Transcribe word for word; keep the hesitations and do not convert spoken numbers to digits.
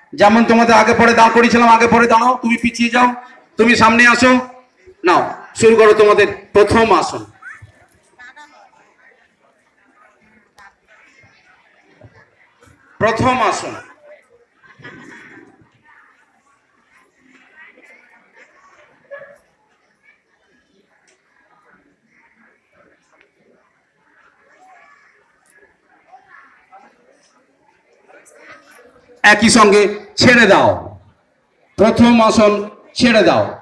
যেমন তোমাদের আগে পরে দাঁড় করিয়েছিলাম, আগে পরে দাঁড়াও, তুমি পিছিয়ে যাও, তুমি সামনে আসো। নাও শুরু করো তোমাদের প্রথম আসন। প্রথম আসন একই সঙ্গে ছেড়ে দাও। প্রথম আসন ছেড়ে দাও।